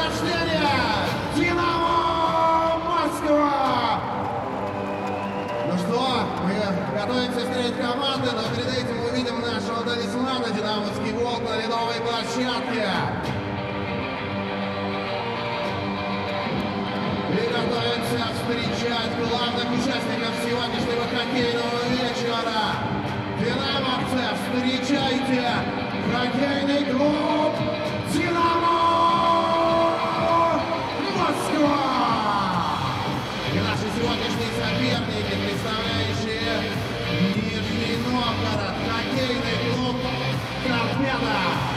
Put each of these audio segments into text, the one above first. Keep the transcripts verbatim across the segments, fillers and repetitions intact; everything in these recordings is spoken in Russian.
рождения «Динамо Москва». Ну что, мы готовимся встретить команды, но перед этим увидим нашего талисмана «Динамовский волк» на ледовой площадке. И готовимся встречать главных участников сегодняшнего хоккейного вечера. Динамовцы, встречайте хоккейный клуб «Динамо Москва». И наши сегодняшние соперники, представляющие Нижний Новгород, хоккейный клуб «Торпедо».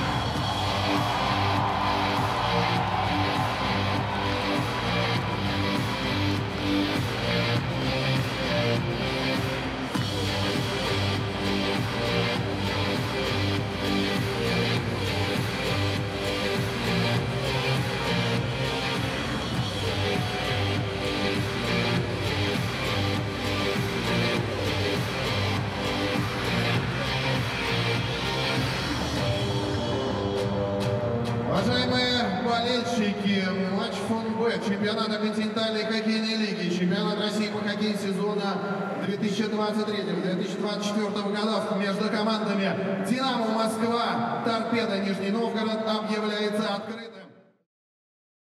Уважаемые болельщики, матч фон Б, чемпионата континентальной хоккейной лиги, чемпионат России по хоккею сезона две тысячи двадцать третьего — две тысячи двадцать четвёртого годов между командами «Динамо Москва», «Торпедо» Нижний Новгород объявляется открытым.